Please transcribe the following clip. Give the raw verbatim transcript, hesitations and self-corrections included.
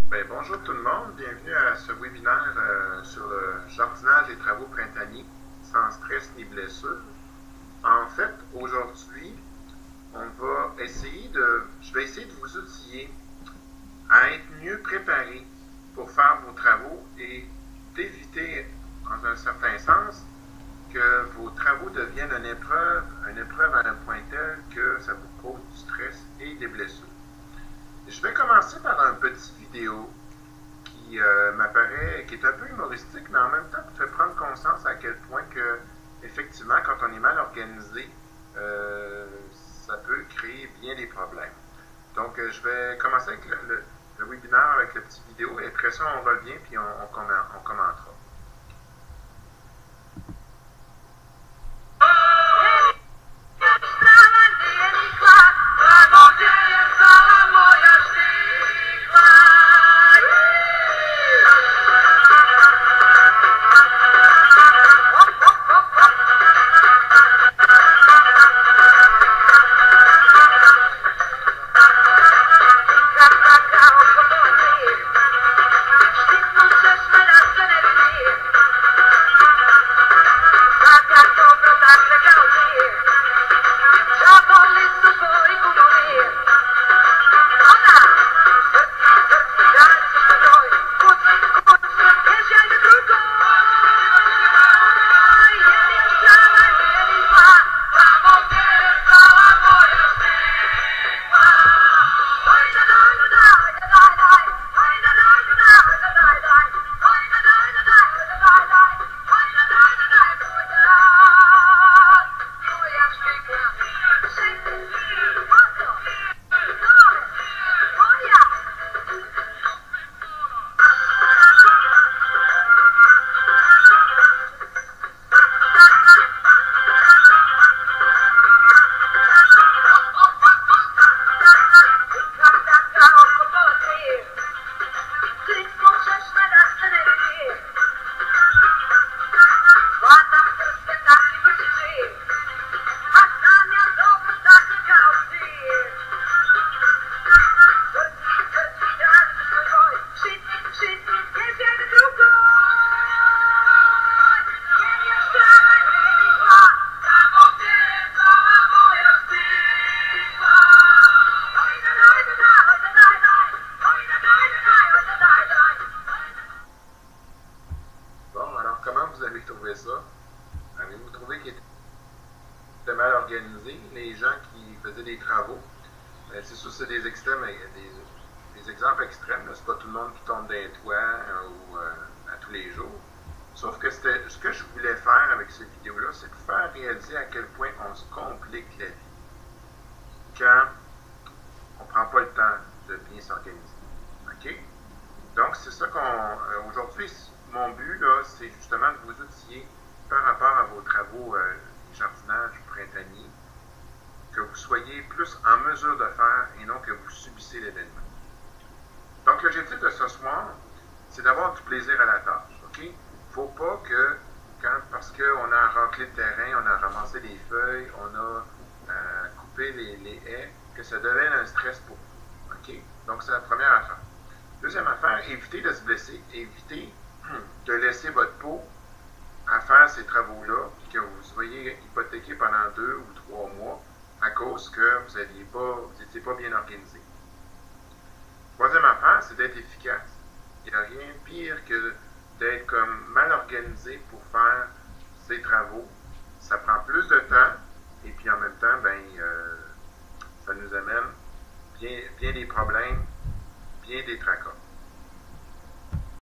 Bien, bonjour tout le monde, bienvenue à ce webinaire euh, sur le jardinage et travaux printaniers sans stress ni blessure. En fait, aujourd'hui, on va essayer de, je vais essayer de vous outiller à être mieux préparé pour faire vos travaux et d'éviter, en un certain sens, que vos travaux deviennent une épreuve, une épreuve à un point tel que ça vous cause du stress et des blessures. Je vais commencer par un petit vidéo qui euh, m'apparaît, qui est un peu humoristique, mais en même temps qui fait prendre conscience à quel point que, effectivement, quand on est mal organisé, euh, ça peut créer bien des problèmes. Donc, euh, je vais commencer avec le, le, le webinaire avec le petit vidéo, et après ça, on revient, puis on, on, commen on commentera. Ça. Avez-vous trouvé qu'il était mal organisé, les gens qui faisaient des travaux? C'est sûr, c'est des extrêmes, des, des exemples extrêmes. C'est pas tout le monde qui tombe des toits euh, ou euh, à tous les jours. Sauf que c'était ce que je voulais faire avec cette vidéo-là, c'est de vous faire réaliser à quel point on se complique la vie quand on prend pas le temps de bien s'organiser. OK? Donc, c'est ça qu'on... Euh, aujourd'hui, mon but, là, c'est justement de vous outiller par rapport à vos travaux euh, jardinage printanier, que vous soyez plus en mesure de faire et non que vous subissez l'événement. Donc, l'objectif de ce soir, c'est d'avoir du plaisir à la tâche. OK? Il ne faut pas que, quand, parce qu'on a raclé le terrain, on a ramassé les feuilles, on a euh, coupé les, les haies, que ça devienne un stress pour vous. OK? Donc, c'est la première affaire. Deuxième affaire, évitez de se blesser, évitez de laisser votre peau à faire ces travaux-là, puis que vous soyez hypothéqué pendant deux ou trois mois à cause que vous n'étiez pas, pas bien organisé. Troisième affaire, c'est d'être efficace. Il n'y a rien de pire que d'être comme mal organisé pour faire ces travaux. Ça prend plus de temps, et puis en même temps, ben, euh, ça nous amène bien, bien des problèmes, bien des tracas.